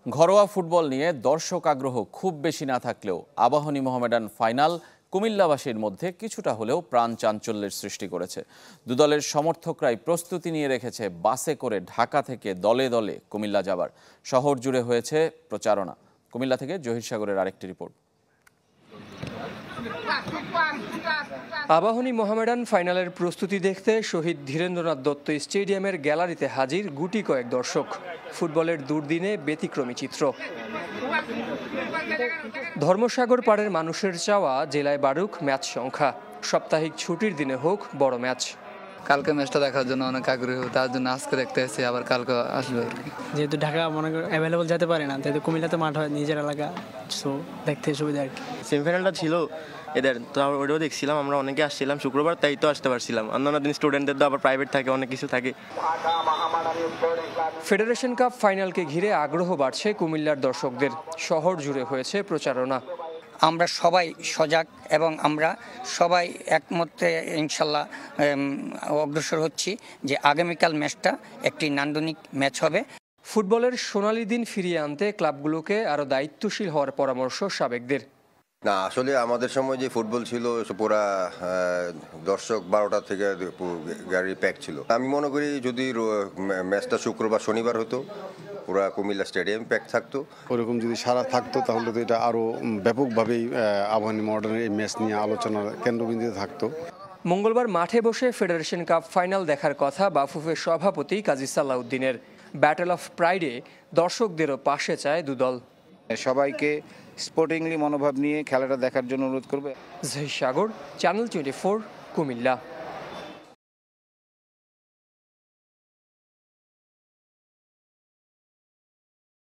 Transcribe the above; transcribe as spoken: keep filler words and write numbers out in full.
ঘরোয়া ফুটবল নিয়ে দর্শক আগ্রহ খুব বেশি না থাকলেও আবাহনী মোহামেডান ফাইনাল কুমিল্লাবাসীর মধ্যে কিছুটা হলেও প্রাণ চাঞ্চল্যের সৃষ্টি করেছে। দুদলের সমর্থকরাই প্রস্তুতি নিয়ে রেখেছে বাসে করে ঢাকা থেকে দলে দলে কুমিল্লা যাবার। শহর জুড়ে হয়েছে প্রচারণা। কুমিল্লা থেকে জহির সাগরের আরেকটি রিপোর্ট। আবাহনী মোহামেডান ফাইনালের প্রস্তুতি দেখতে শহীদ ধীরেন্দ্রনাথ দত্ত স্টেডিয়ামের গ্যালারিতে হাজির গুটি কয়েক দর্শক। ফুটবলের দুর্দিনে ব্যতিক্রমী চিত্র। ধর্মসাগর পাড়ের মানুষের চাওয়া জেলায় বাড়ুক ম্যাচ সংখ্যা, সাপ্তাহিক ছুটির দিনে হোক বড় ম্যাচ। কালকে ম্যাচটা দেখার জন্য অনেক আগ্রহী, তার জন্য আজকে দেখতে এসেছি, আবার কালকে আসবে আর কি। যেহেতু ঢাকা মনে করেন অ্যাভেলেবল যেতে পারে না, যেহেতু কুমিল্লাতে মাঠ হয় নিজের এলাকা, সো দেখতে সুবিধা আর কি। সেমিফাইনালটা ছিল এদের, তো আমরা ওটাও দেখছিলাম, আমরা অনেকে আসছিলাম শুক্রবার, তাই তো আসতে পারছিলাম। অন্যান্য দিন স্টুডেন্টদের তো আবার প্রাইভেট থাকে, অনেক কিছু থাকে। ফেডারেশন কাপ ফাইনালকে ঘিরে আগ্রহ বাড়ছে কুমিল্লার দর্শকদের। শহর জুড়ে হয়েছে প্রচারণা। আমরা সবাই সজাগ এবং আমরা সবাই একমতে ইনশাল্লাহ অগ্রসর হচ্ছি যে আগামীকাল ম্যাচটা একটি নান্দনিক ম্যাচ হবে। ফুটবলের সোনালী দিন ফিরিয়ে আনতে ক্লাবগুলোকে আরও দায়িত্বশীল হওয়ার পরামর্শ সাবেকদের। না, আসলে আমাদের সময় যে ফুটবল ছিল পুরা দর্শক বারোটা থেকে গাড়ি প্যাক ছিল। আমি মনে করি যদি ম্যাচটা শুক্রবার শনিবার হতো, পুরা কুমিল্লা স্টেডিয়াম প্যাক থাকতো। ওরকম যদি সারা থাকতো তাহলে তো এটা আরও ব্যাপকভাবেই আবাহনী মডার্নের এই ম্যাচ নিয়ে আলোচনার কেন্দ্রবিন্দুতে থাকতো। মঙ্গলবার মাঠে বসে ফেডারেশন কাপ ফাইনাল দেখার কথা বাফুফের সভাপতি কাজী সালাউদ্দিনের। ব্যাটল অফ প্রাইডে দর্শকদেরও পাশে চায় দুদল। সবাইকে স্পোর্টিংলি মনোভাব নিয়ে খেলাটা দেখার জন্য অনুরোধ করবে। Zahir Sagar, channel twenty four, Comilla.